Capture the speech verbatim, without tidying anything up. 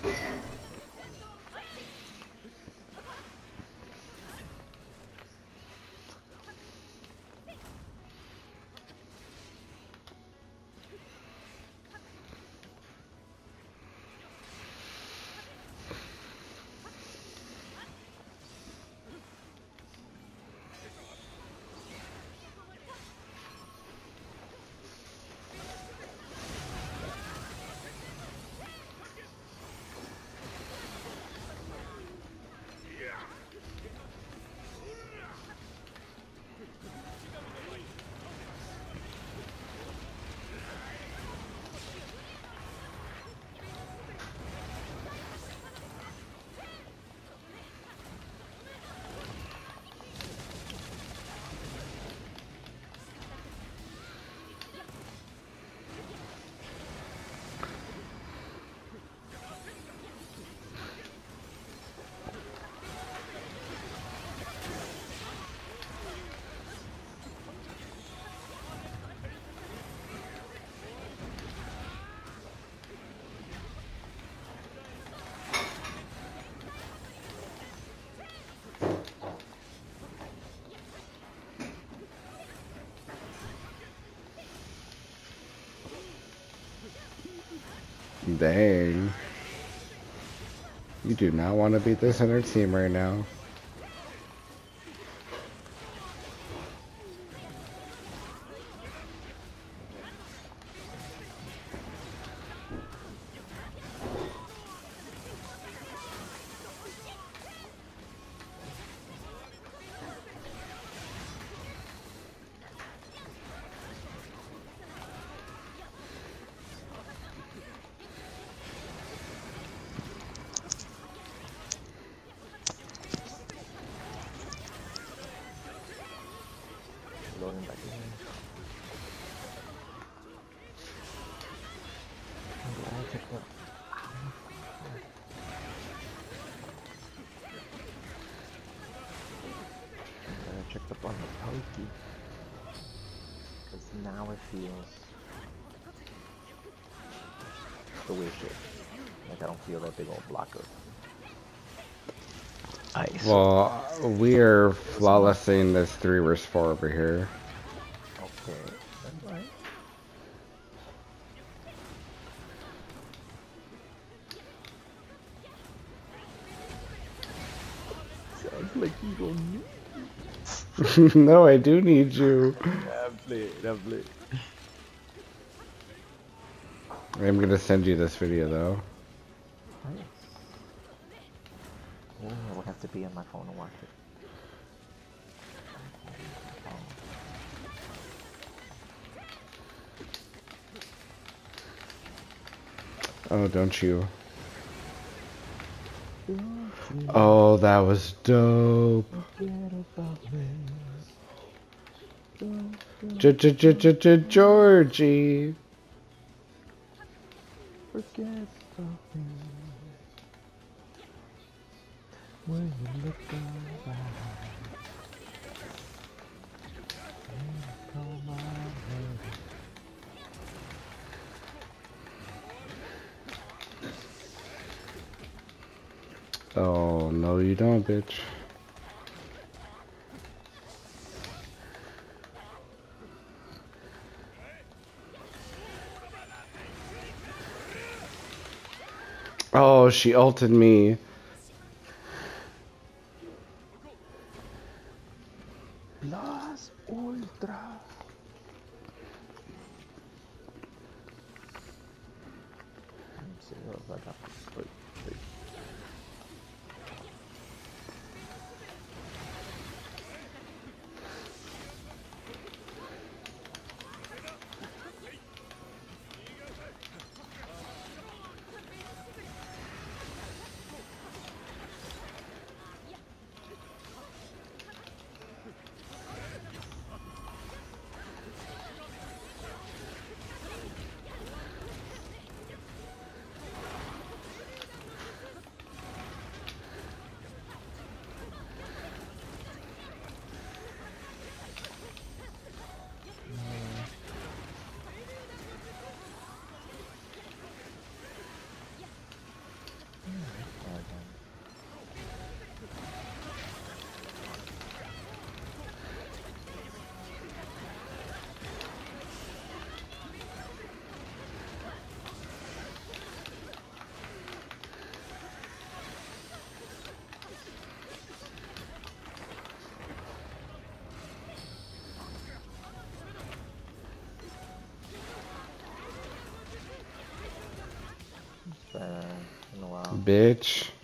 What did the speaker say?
Dang. You do not want to beat this other team right now. Loading back in. I'll check the. I'm gonna check up on the Pokey. Because now it feels the weird shit. Like I don't feel that big old block of ice. Well, we are flawlessing this three versus four over here. Okay, that's right. Sounds like you don't need me. No, I do need you. I'm playing, I'm playing. I'm gonna send you this video though. Nice. Oh, I would have to be on my phone to watch it. Oh, don't you? Oh, that was dope. Georgie. Forget about me when you look around. Call my name. Oh, no you don't, bitch. Oh, she ulted me. Las Ultra. bitch.